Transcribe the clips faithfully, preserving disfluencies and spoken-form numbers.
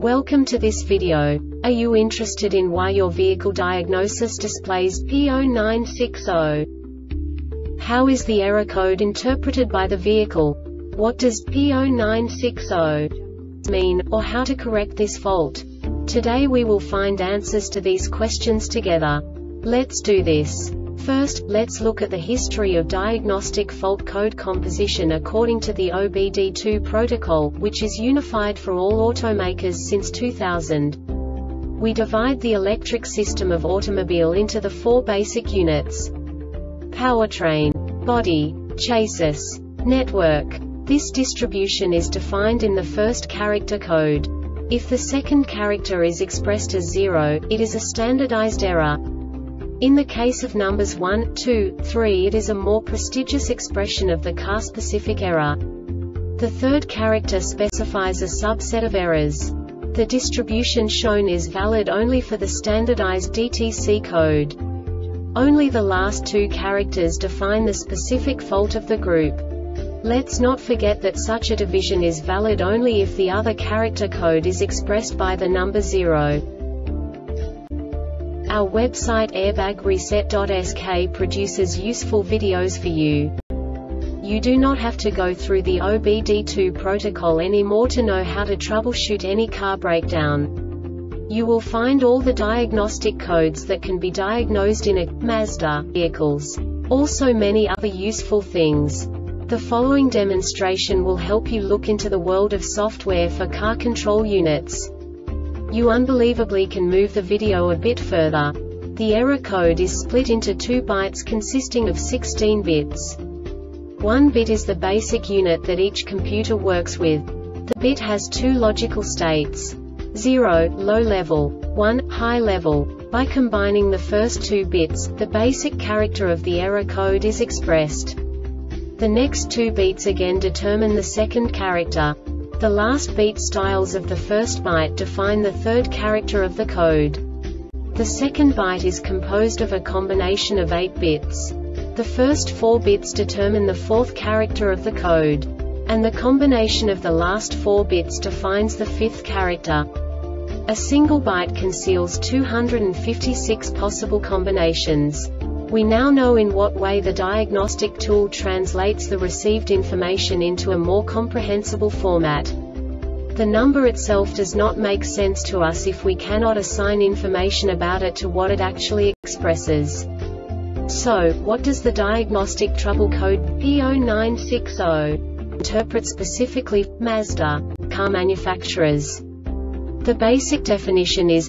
Welcome to this video. Are you interested in why your vehicle diagnosis displays P zero nine six zero? How is the error code interpreted by the vehicle? What does P zero nine six zero mean, or how to correct this fault? Today we will find answers to these questions together. Let's do this. First, let's look at the history of diagnostic fault code composition according to the O B D two protocol, which is unified for all automakers since two thousand. We divide the electric system of automobile into the four basic units: powertrain, body, chassis, network. This distribution is defined in the first character code. If the second character is expressed as zero, it is a standardized error. In the case of numbers one, two, three, it is a more prestigious expression of the car-specific error. The third character specifies a subset of errors. The distribution shown is valid only for the standardized D T C code. Only the last two characters define the specific fault of the group. Let's not forget that such a division is valid only if the other character code is expressed by the number zero. Our website airbag reset dot S K produces useful videos for you. You do not have to go through the O B D two protocol anymore to know how to troubleshoot any car breakdown. You will find all the diagnostic codes that can be diagnosed in a Mazda vehicles. Also many other useful things. The following demonstration will help you look into the world of software for car control units. You unbelievably can move the video a bit further. The error code is split into two bytes consisting of sixteen bits. One bit is the basic unit that each computer works with. The bit has two logical states: zero, low level, one, high level. By combining the first two bits, the basic character of the error code is expressed. The next two beats again determine the second character. The last beat styles of the first byte define the third character of the code. The second byte is composed of a combination of eight bits. The first four bits determine the fourth character of the code. And the combination of the last four bits defines the fifth character. A single byte conceals two hundred fifty-six possible combinations. We now know in what way the diagnostic tool translates the received information into a more comprehensible format. The number itself does not make sense to us if we cannot assign information about it to what it actually expresses. So, what does the diagnostic trouble code P zero nine six zero interpret specifically for Mazda car manufacturers? The basic definition is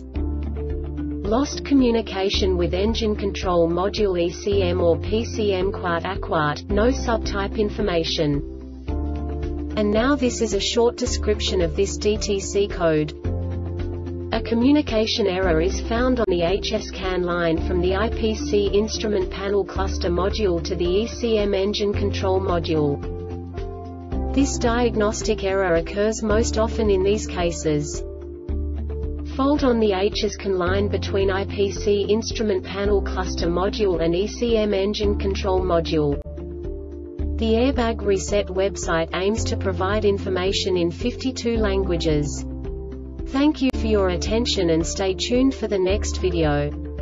lost communication with engine control module E C M or P C M quart aquart, no subtype information. And now this is a short description of this D T C code. A communication error is found on the H S CAN line from the I P C instrument panel cluster module to the E C M engine control module. This diagnostic error occurs most often in these cases: fault on the H S CAN line between I P C instrument panel cluster module and E C M engine control module. The Airbag Reset website aims to provide information in fifty-two languages. Thank you for your attention and stay tuned for the next video.